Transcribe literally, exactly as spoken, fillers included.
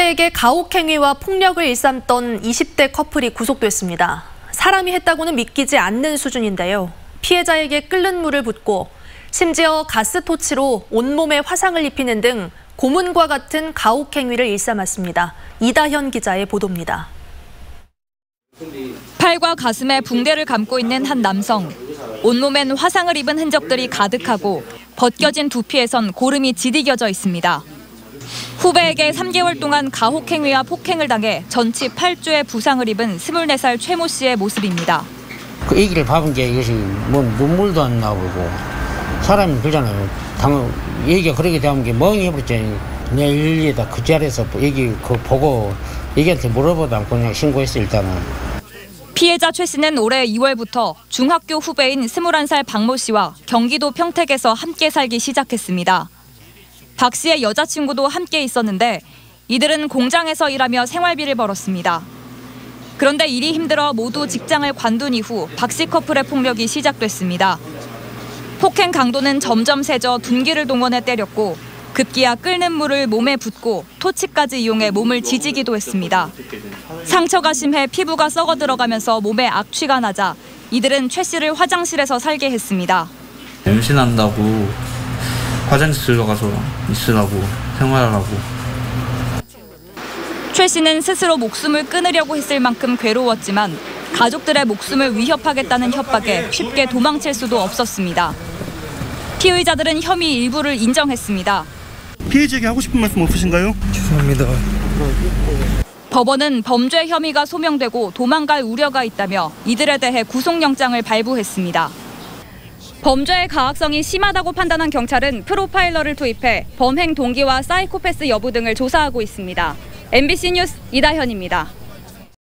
후배에게 가혹행위와 폭력을 일삼던 이십 대 커플이 구속됐습니다. 사람이 했다고는 믿기지 않는 수준인데요. 피해자에게 끓는 물을 붓고 심지어 가스토치로 온몸에 화상을 입히는 등 고문과 같은 가혹행위를 일삼았습니다. 이다현 기자의 보도입니다. 팔과 가슴에 붕대를 감고 있는 한 남성. 온몸엔 화상을 입은 흔적들이 가득하고 벗겨진 두피에선 고름이 지디겨져 있습니다. 후배에게 삼 개월 동안 가혹행위와 폭행을 당해 전치 팔 주의 부상을 입은 스물네 살 최모 씨의 모습입니다. 그 얘기를 봐본 게 이것이 뭐 눈물도 안 나오고 사람이 그러잖아요. 당연 얘기가 그렇게 되면 게 멍해버렸지. 내 일리에다 그 자리에서 얘기 그 보고 얘기한테 물어보다 않고 그냥 신고했어 일단은. 피해자 최 씨는 올해 이월부터 중학교 후배인 스물한 살 박모 씨와 경기도 평택에서 함께 살기 시작했습니다. 박 씨의 여자친구도 함께 있었는데 이들은 공장에서 일하며 생활비를 벌었습니다. 그런데 일이 힘들어 모두 직장을 관둔 이후 박 씨 커플의 폭력이 시작됐습니다. 폭행 강도는 점점 세져 둔기를 동원해 때렸고 급기야 끓는 물을 몸에 붓고 토치까지 이용해 몸을 지지기도 했습니다. 상처가 심해 피부가 썩어 들어가면서 몸에 악취가 나자 이들은 최 씨를 화장실에서 살게 했습니다. 임신한다고 화장실로 가서 있으라고 생활하라고. 최 씨는 스스로 목숨을 끊으려고 했을 만큼 괴로웠지만 가족들의 목숨을 위협하겠다는 협박에 쉽게 도망칠 수도 없었습니다. 피의자들은 혐의 일부를 인정했습니다. 피해자에게 하고 싶은 말씀 없으신가요? 죄송합니다. 법원은 범죄 혐의가 소명되고 도망갈 우려가 있다며 이들에 대해 구속영장을 발부했습니다. 범죄의 가학성이 심하다고 판단한 경찰은 프로파일러를 투입해 범행 동기와 사이코패스 여부 등을 조사하고 있습니다. 엠비씨 뉴스 이다현입니다.